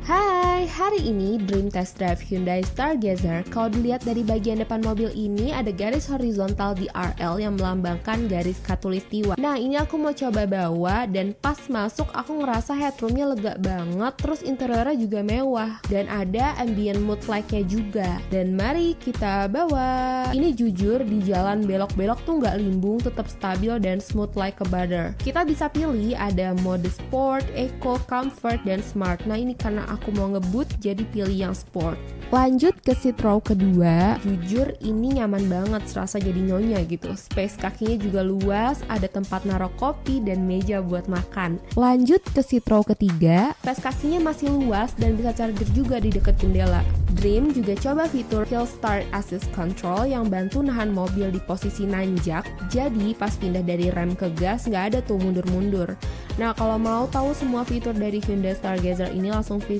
Hai, hari ini Dream Test Drive Hyundai Stargazer. Kalau dilihat dari bagian depan mobil ini ada garis horizontal di RL yang melambangkan garis khatulistiwa. Nah, ini aku mau coba bawa dan pas masuk aku ngerasa headroomnya lega banget, terus interiornya juga mewah dan ada ambient mood light-nya juga. Dan mari kita bawa. Ini jujur di jalan belok-belok tuh nggak limbung, tetap stabil dan smooth like a butter. Kita bisa pilih ada mode sport, eco, comfort, dan smart. Nah, ini karena aku mau ngebut jadi pilih yang sport. Lanjut ke seat row kedua. Jujur ini nyaman banget, serasa jadi nyonya gitu. Space kakinya juga luas, ada tempat naruh kopi dan meja buat makan. Lanjut ke seat row ketiga. Space kakinya masih luas dan bisa charger juga di dekat jendela. Dream juga coba fitur Hill Start Assist Control yang bantu nahan mobil di posisi nanjak. Jadi pas pindah dari rem ke gas nggak ada tuh mundur-mundur. Nah, kalau mau tahu semua fitur dari Hyundai Stargazer ini langsung visit